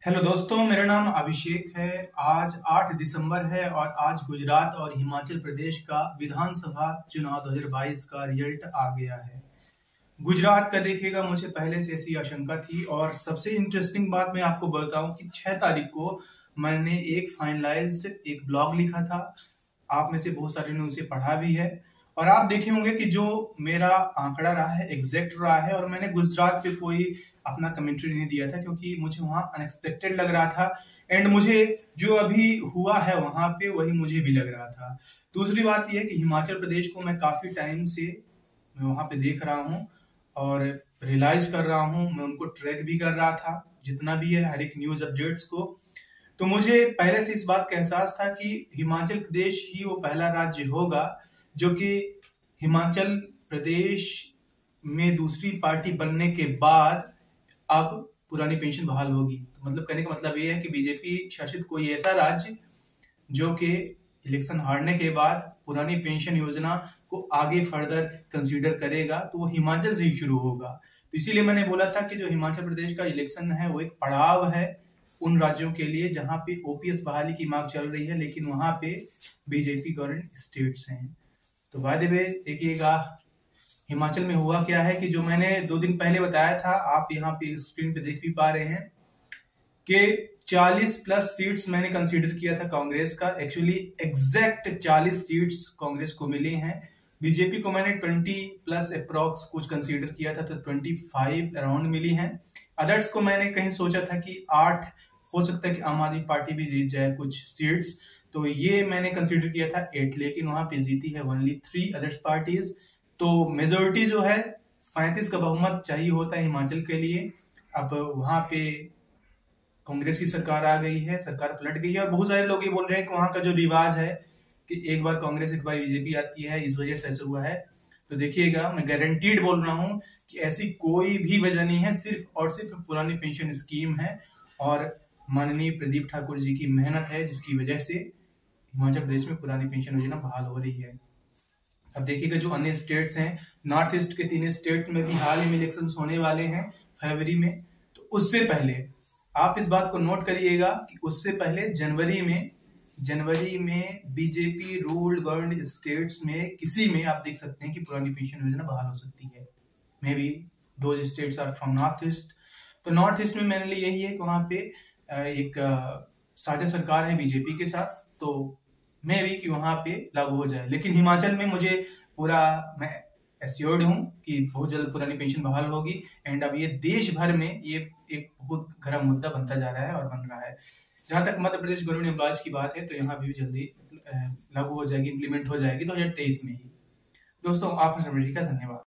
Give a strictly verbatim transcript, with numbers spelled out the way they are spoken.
Hello दोस्तों, मेरा नाम अभिषेक है। आज आठ दिसंबर है और आज गुजरात और हिमाचल प्रदेश का विधानसभा चुनाव दो हज़ार बाईस का रिजल्ट आ गया है। गुजरात का देखिएगा, मुझे पहले से ऐसी आशंका थी और सबसे इंटरेस्टिंग बात मैं आपको बताऊं कि छह तारीख को मैंने एक फाइनलाइज्ड एक ब्लॉग लिखा था। आप में से बहुत सारे ने उसे पढ़ा भी है और आप देखे होंगे कि जो मेरा आंकड़ा रहा है एग्जैक्ट रहा है। और मैंने गुजरात पे कोई अपना कमेंट्री नहीं दिया था क्योंकि मुझे वहां अनएक्सपेक्टेड लग रहा था एंड मुझे जो अभी हुआ है वहां पे वही मुझे भी लग रहा था। दूसरी बात यह है कि हिमाचल प्रदेश को मैं काफी टाइम से मैं वहां पे देख रहा हूँ और रियलाइज कर रहा हूँ, मैं उनको ट्रैक भी कर रहा था जितना भी है हर एक न्यूज अपडेट्स को। तो मुझे पहले से इस बात का एहसास था कि हिमाचल प्रदेश ही वो पहला राज्य होगा जो कि हिमाचल प्रदेश में दूसरी पार्टी बनने के बाद अब पुरानी पेंशन बहाल होगी। तो मतलब कहने का मतलब ये है कि बीजेपी शासित कोई ऐसा राज्य जो कि इलेक्शन हारने के बाद पुरानी पेंशन योजना को आगे फर्दर कंसीडर करेगा, तो वो हिमाचल से ही शुरू होगा। तो इसीलिए मैंने बोला था कि जो हिमाचल प्रदेश का इलेक्शन है वो एक पड़ाव है उन राज्यों के लिए जहां पे ओपीएस बहाली की मांग चल रही है, लेकिन वहां पे बीजेपी गवर्नमेंट स्टेट्स हैं। तो बाय द वे देखिएगा हिमाचल में हुआ क्या है कि जो मैंने दो दिन पहले बताया था, आप यहाँ पे स्क्रीन पे देख भी पा रहे हैं कि चालीस प्लस सीट्स मैंने कंसीडर किया था कांग्रेस का। एक्चुअली एग्जैक्ट चालीस सीट्स कांग्रेस को मिली हैं। बीजेपी को मैंने बीस प्लस अप्रॉक्स कुछ कंसीडर किया था तो पच्चीस अराउंड मिली हैं। अदर्स को मैंने कहीं सोचा था कि आठ हो सकता है कि आम आदमी पार्टी भी जीत जाए कुछ सीट्स, तो ये मैंने कंसीडर किया था एट, लेकिन वहां पे जीती है ओनली थ्री अदर्स पार्टीज। तो मेजोरिटी जो है पैंतीस का बहुमत चाहिए होता है हिमाचल के लिए। अब वहां पे कांग्रेस की सरकार आ गई है, सरकार पलट गई है और बहुत सारे लोग ये बोल रहे हैं कि वहां का जो रिवाज है कि एक बार कांग्रेस एक बार बीजेपी आती है, इस वजह से ऐसा हुआ है। तो देखिएगा, मैं गारंटीड बोल रहा हूं कि ऐसी कोई भी वजह नहीं है, सिर्फ और सिर्फ पुरानी पेंशन स्कीम है और माननीय प्रदीप ठाकुर जी की मेहनत है जिसकी वजह से हिमाचल प्रदेश में पुरानी पेंशन योजना बहाल हो रही है। अब देखिएगा जो अन्य स्टेट्स हैं, नॉर्थ ईस्ट के तीन स्टेट्स में भी हाल ही में इलेक्शन होने वाले हैं फरवरी में। तो उससे पहले आप इस बात को नोट करिएगा कि उससे पहले जनवरी में जनवरी में बीजेपी रूल्ड गवर्नड स्टेट्स में किसी में आप देख सकते हैं कि पुरानी पेंशन योजना बहाल हो सकती है। मे बी दो states are from north east. तो नॉर्थ ईस्ट में मेरे लिए यही है कि वहां पे एक साझा सरकार है बीजेपी के साथ, तो मे भी कि वहां पे लागू हो जाए। लेकिन हिमाचल में मुझे पूरा मैं एश्योर्ड हूं कि बहुत जल्द पुरानी पेंशन बहाल होगी एंड अब ये देश भर में ये एक बहुत गर्म मुद्दा बनता जा रहा है और बन रहा है। जहां तक मध्य प्रदेश गवर्नमेंट एम्प्लॉयज की बात है तो यहाँ भी जल्दी लागू हो जाएगी, इंप्लीमेंट हो जाएगी दो हजार तेईस में ही। दोस्तों, आपने समझने का धन्यवाद।